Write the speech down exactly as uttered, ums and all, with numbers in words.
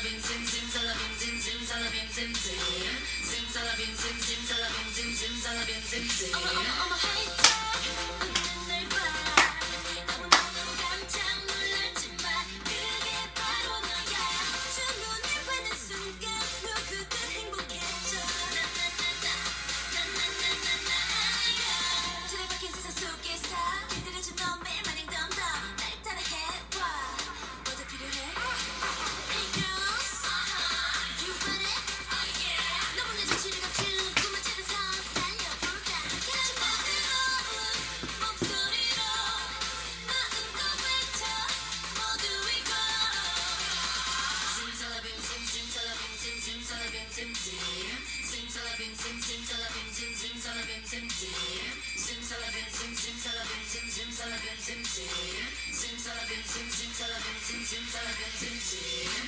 Zimzalabim, zim, zimzalabim, zim, zimzalabim, zim, zim. Zimzalabim, zim, zimzalabim, zim, zimzalabim, zim, zim. 어머 어머 어머 hey 웃는 널 봐. 너무 너무 깜짝 놀랐지만 그게 바로 너야. 주문을 받는 순간 누구든 행복해져. 나나나나 나나나나나야. 틀어박힌 세상 속에서 길들여진 너 매일만인 덤덤 날 따라해봐. 뭐더 필요해? Hey girls, you want it? Oh yeah. 너무 내 정신을 감춘 꿈을 찾아서 달려볼까? 그런 부드러운 목소리로 마음껏 외쳐 모두 이거. Zimzalabim, zim, zimzalabim, zim, zimzalabim, zim, zim. Zimzalabim, zim, zimzalabim, zim, zimzalabim, zim, zim. Zimzalabim, zim, zimzalabim, zim, zimzalabim, zim, zim. Zimzalabim, zim, zimzalabim, zim, zimzalabim, zim, zim.